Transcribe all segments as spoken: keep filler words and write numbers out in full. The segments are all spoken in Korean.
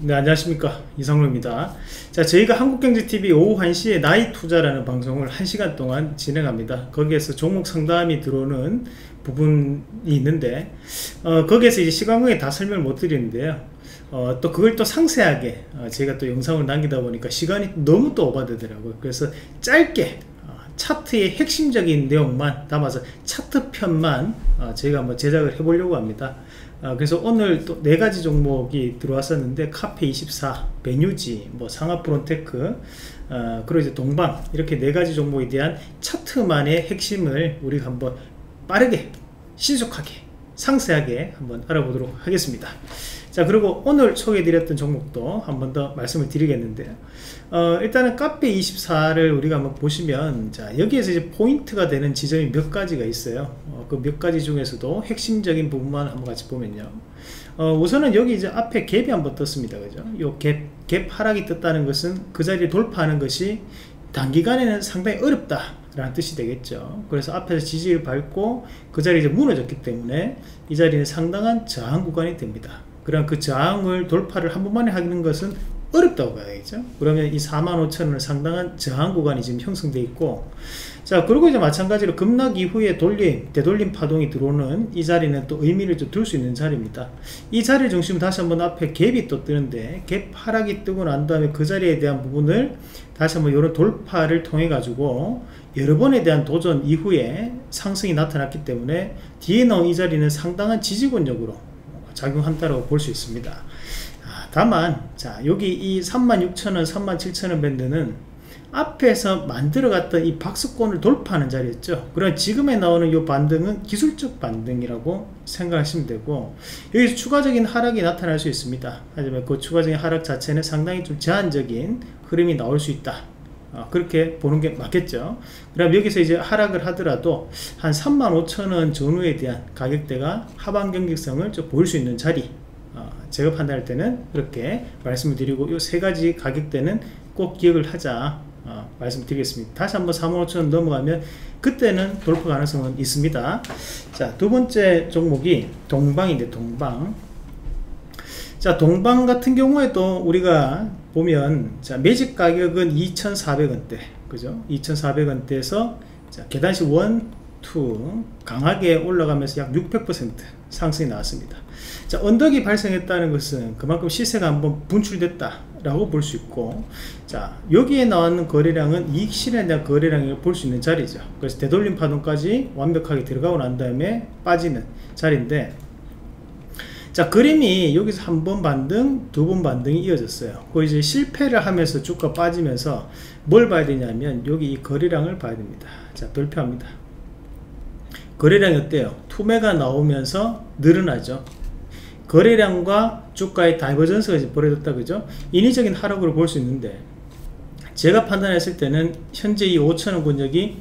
네, 안녕하십니까, 이상로입니다. 자, 저희가 한국경제티비 오후 한 시에 나이투자라는 방송을 한 시간 동안 진행합니다. 거기에서 종목 상담이 들어오는 부분이 있는데 어, 거기에서 이제 시간관계 다 설명을 못 드리는데요. 어, 또 그걸 또 상세하게 어, 제가 또 영상을 남기다 보니까 시간이 너무 또 오버되더라고요. 그래서 짧게 어, 차트의 핵심적인 내용만 담아서 차트 편만 어, 저희가 한번 제작을 해보려고 합니다. 어, 그래서 오늘 또 네 가지 종목이 들어왔었는데 카페 이십사, 베뉴지, 뭐 상하프론테크, 어, 그리고 이제 동방, 이렇게 네 가지 종목에 대한 차트만의 핵심을 우리가 한번 빠르게, 신속하게, 상세하게 한번 알아보도록 하겠습니다. 자, 그리고 오늘 소개해드렸던 종목도 한 번 더 말씀을 드리겠는데요. 어, 일단은 카페 이십사를 우리가 한번 보시면, 자, 여기에서 이제 포인트가 되는 지점이 몇 가지가 있어요. 어, 그 몇 가지 중에서도 핵심적인 부분만 한번 같이 보면요. 어, 우선은 여기 이제 앞에 갭이 한번 떴습니다. 그죠? 요 갭, 갭 하락이 떴다는 것은 그 자리를 돌파하는 것이 단기간에는 상당히 어렵다 라는 뜻이 되겠죠. 그래서 앞에서 지지를 밟고 그 자리에 이제 무너졌기 때문에 이 자리는 상당한 저항 구간이 됩니다. 그럼 그 저항을 돌파를 한 번만에 하는 것은 어렵다고 봐야겠죠. 그러면 이 사만 오천 원은 상당한 저항 구간이 지금 형성되어 있고, 자, 그리고 이제 마찬가지로 급락 이후에 돌림, 되돌림 파동이 들어오는 이 자리는 또 의미를 좀 둘 수 있는 자리입니다. 이 자리를 중심으로 다시 한번 앞에 갭이 또 뜨는데, 갭 하락이 뜨고 난 다음에 그 자리에 대한 부분을 다시 한번 이런 돌파를 통해 가지고 여러 번에 대한 도전 이후에 상승이 나타났기 때문에 뒤에 나온 이 자리는 상당한 지지권력으로 작용한다고 볼 수 있습니다. 아, 다만 자, 여기 이 삼만 육천 원, 삼만 칠천 원 밴드는 앞에서 만들어갔던 이 박스권을 돌파하는 자리였죠. 그럼 지금에 나오는 이 반등은 기술적 반등이라고 생각하시면 되고, 여기서 추가적인 하락이 나타날 수 있습니다. 하지만 그 추가적인 하락 자체는 상당히 좀 제한적인 흐름이 나올 수 있다, 어, 그렇게 보는 게 맞겠죠. 그럼 여기서 이제 하락을 하더라도 한 삼만 오천 원 전후에 대한 가격대가 하방 경직성을 좀 보일 수 있는 자리, 어, 제가 판단할 때는 그렇게 말씀을 드리고, 이 세 가지 가격대는 꼭 기억을 하자 어, 말씀드리겠습니다. 다시 한번 사만 오천 원 넘어가면 그때는 돌파 가능성은 있습니다. 자, 두 번째 종목이 동방인데, 동방. 자, 동방 같은 경우에도 우리가 보면, 자, 매직 가격은 이천사백 원대, 그죠? 이천사백 원대에서 자, 계단식 일, 이 강하게 올라가면서 약 육백 퍼센트 상승이 나왔습니다. 자, 언덕이 발생했다는 것은 그만큼 시세가 한번 분출됐다 라고 볼 수 있고, 자, 여기에 나왔는 거래량은 이익 실현에 대한 거래량을 볼 수 있는 자리죠. 그래서 되돌림 파동까지 완벽하게 들어가고 난 다음에 빠지는 자리인데, 자, 그림이 여기서 한 번 반등, 두 번 반등이 이어졌어요. 그 이제 실패를 하면서 주가 빠지면서 뭘 봐야 되냐면 여기 이 거래량을 봐야 됩니다. 자, 별표합니다. 거래량이 어때요? 투매가 나오면서 늘어나죠. 거래량과 주가의 다이버전스가 이제 벌어졌다, 그죠? 인위적인 하락으로 볼 수 있는데, 제가 판단했을 때는 현재 이 오천 원 권역이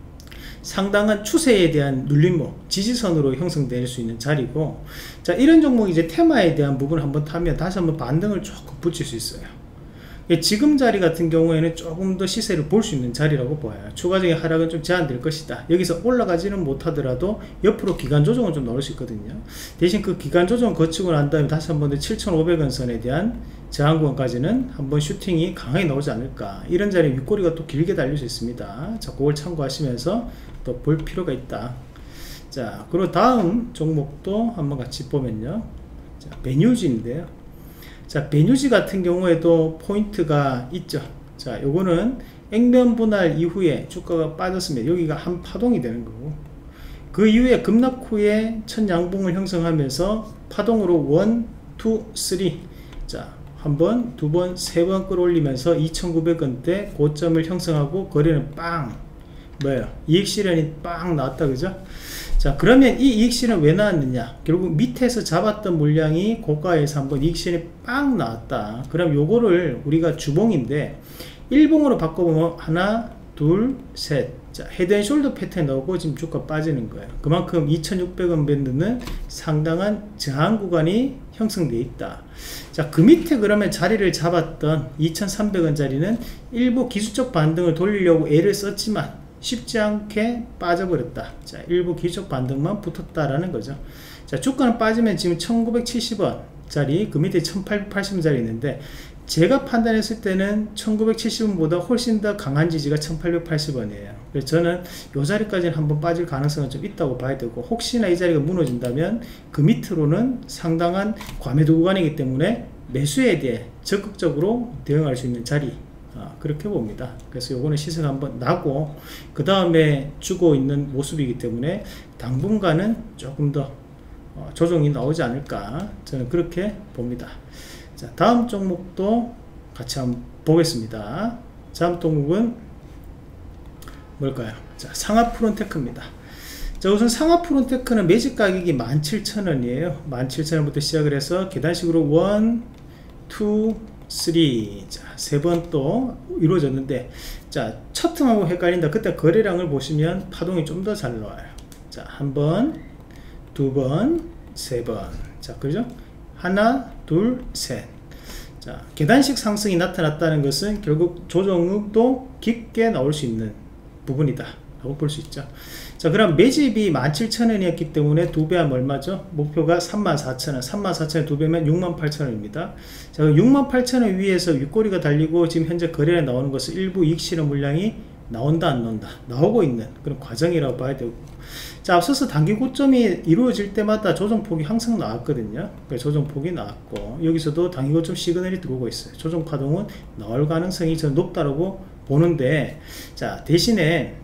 상당한 추세에 대한 눌림목, 지지선으로 형성될 수 있는 자리고, 자, 이런 종목이 이제 테마에 대한 부분을 한번 타면 다시 한번 반등을 조금 붙일 수 있어요. 지금 자리 같은 경우에는 조금 더 시세를 볼 수 있는 자리라고 보여요. 추가적인 하락은 좀 제한될 것이다. 여기서 올라가지는 못하더라도 옆으로 기간 조정은 좀 넣을 수 있거든요. 대신 그 기간 조정 거치고 난 다음에 다시 한번 더 칠천오백 원 선에 대한 저항구간까지는 한번 슈팅이 강하게 나오지 않을까. 이런 자리에 윗꼬리가 또 길게 달릴 수 있습니다. 자, 그걸 참고하시면서 또 볼 필요가 있다. 자, 그리고 다음 종목도 한번 같이 보면요. 자, 베뉴지인데요. 자, 베뉴지 같은 경우에도 포인트가 있죠. 자, 요거는 액면 분할 이후에 주가가 빠졌으면 여기가 한 파동이 되는 거고, 그 이후에 급락 후에 첫 양봉을 형성하면서 파동으로 일, 이, 삼, 자, 한 번, 두 번, 세 번 끌어올리면서 이천구백 원대 고점을 형성하고 거래는 빵, 뭐예요? 이익 실현이 빵 나왔다, 그죠? 자, 그러면 이 이익 실현 왜 나왔느냐? 결국 밑에서 잡았던 물량이 고가에서 한번 이익 실현이 빵 나왔다. 그럼 요거를 우리가 주봉인데 일봉으로 바꿔보면 하나, 둘, 셋. 자, 헤드앤숄더 패턴 나오고 지금 주가 빠지는 거예요. 그만큼 이천육백 원 밴드는 상당한 저항 구간이 형성되어 있다. 자, 그 밑에 그러면 자리를 잡았던 이천삼백 원 자리는 일부 기술적 반등을 돌리려고 애를 썼지만 쉽지 않게 빠져버렸다. 자, 일부 기술적 반등만 붙었다라는 거죠. 자, 주가는 빠지면 지금 천구백칠십 원, 원짜리, 그 밑에 천팔백팔십 원짜리 있는데 제가 판단했을 때는 천구백칠십 원보다 훨씬 더 강한 지지가 천팔백팔십 원이에요. 그래서 저는 이 자리까지는 한번 빠질 가능성은 좀 있다고 봐야 되고, 혹시나 이 자리가 무너진다면 그 밑으로는 상당한 과매도 구간이기 때문에 매수에 대해 적극적으로 대응할 수 있는 자리, 아, 그렇게 봅니다. 그래서 요거는 시세가 한번 나고 그 다음에 주고 있는 모습이기 때문에 당분간은 조금 더 어, 조정이 나오지 않을까, 저는 그렇게 봅니다. 자, 다음 종목도 같이 한번 보겠습니다. 다음 종목은 뭘까요? 자, 상하프론테크입니다. 자, 우선 상하프론테크는 매집 가격이 만 칠천 원이에요. 만 칠천 원부터 시작을 해서 계단식으로 일, 이, 삼, 자, 세 번 또 이루어졌는데, 자, 첫 틈하고 헷갈린다. 그때 거래량을 보시면 파동이 좀 더 잘 나와요. 자, 한 번, 두 번, 세 번. 자, 그죠? 하나, 둘, 셋. 자, 계단식 상승이 나타났다는 것은 결국 조정도 깊게 나올 수 있는 부분이다 라고 볼 수 있죠. 자, 그럼 매집이 만 칠천 원이었기 때문에 두 배 하면 얼마죠? 목표가 삼만 사천 원, 삼만 사천 원 두 배면 육만 팔천 원입니다. 자, 육만 팔천 원 위에서 윗꼬리가 달리고 지금 현재 거래에 나오는 것은 일부 이익 실현 물량이 나온다 안 나온다, 나오고 있는 그런 과정이라고 봐야 되고, 자, 앞서서 단기 고점이 이루어질 때마다 조정폭이 항상 나왔거든요. 그러니까 조정폭이 나왔고, 여기서도 단기 고점 시그널이 들어오고 있어요. 조정 파동은 나올 가능성이 저는 높다고 보는데, 자, 대신에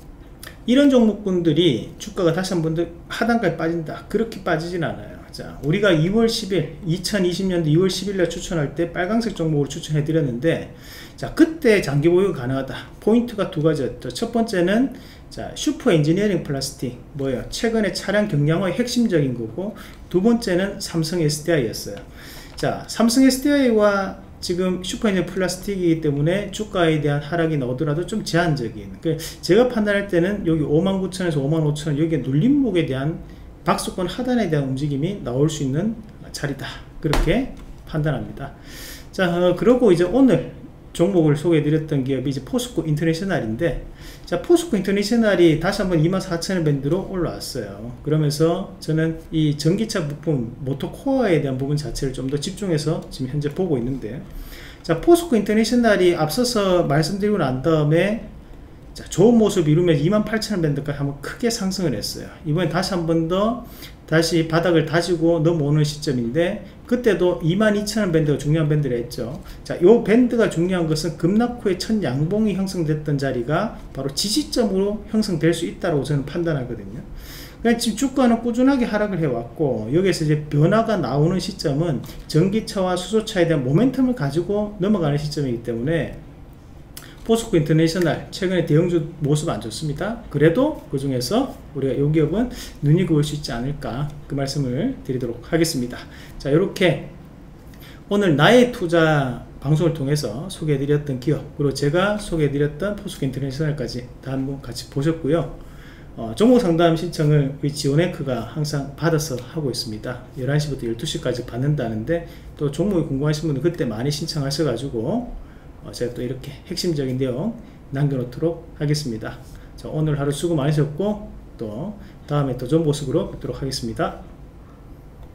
이런 종목군들이 주가가 다시 한번 더 하단까지 빠진다, 그렇게 빠지진 않아요. 자, 우리가 이월 십일, 이천이십 년도 이월 십일날 추천할 때 빨강색 종목으로 추천해 드렸는데, 자, 그때 장기 보유가 가능하다. 포인트가 두 가지였죠. 첫 번째는 자, 슈퍼 엔지니어링 플라스틱, 뭐예요? 최근에 차량 경량화의 핵심적인 거고, 두 번째는 삼성 에스디아이였어요. 자, 삼성 에스디아이와 지금 슈퍼 엔지니어링 플라스틱이기 때문에 주가에 대한 하락이 나오더라도 좀 제한적인, 그러니까 제가 판단할 때는 여기 오만 구천 원에서 오만 오천 원, 여기에 눌림목에 대한 박스권 하단에 대한 움직임이 나올 수 있는 자리다, 그렇게 판단합니다. 자, 어, 그러고 이제 오늘 종목을 소개해 드렸던 기업이 이제 포스코 인터내셔널인데, 자, 포스코 인터내셔널이 다시 한번 이만 사천 원 밴드로 올라왔어요. 그러면서 저는 이 전기차 부품 모터코어에 대한 부분 자체를 좀 더 집중해서 지금 현재 보고 있는데, 자, 포스코 인터내셔널이 앞서서 말씀드리고 난 다음에 자, 좋은 모습 이루면서 이만 팔천 원 밴드까지 한번 크게 상승을 했어요. 이번에 다시 한 번 더 다시 바닥을 다지고 넘어오는 시점인데, 그때도 이만 이천 원 밴드가 중요한 밴드를 했죠. 자, 요 밴드가 중요한 것은 급락 후에 첫 양봉이 형성됐던 자리가 바로 지지점으로 형성될 수 있다고 저는 판단하거든요. 그러니까 지금 주가는 꾸준하게 하락을 해왔고, 여기에서 이제 변화가 나오는 시점은 전기차와 수소차에 대한 모멘텀을 가지고 넘어가는 시점이기 때문에 포스코 인터내셔널 최근에 대형주 모습 안 좋습니다. 그래도 그 중에서 우리가 이 기업은 눈여겨볼 수 있지 않을까, 그 말씀을 드리도록 하겠습니다. 자, 이렇게 오늘 나의 투자 방송을 통해서 소개해드렸던 기업, 그리고 제가 소개해드렸던 포스코 인터내셔널까지 다 한번 같이 보셨고요. 어, 종목 상담 신청을 우리 지오네크가 항상 받아서 하고 있습니다. 열한 시부터 열두 시까지 받는다는데, 또 종목이 궁금하신 분들 그때 많이 신청하셔가지고 어, 제가 또 이렇게 핵심적인 내용 남겨놓도록 하겠습니다. 자, 오늘 하루 수고 많으셨고, 또 다음에 더 좋은 모습으로 뵙도록 하겠습니다.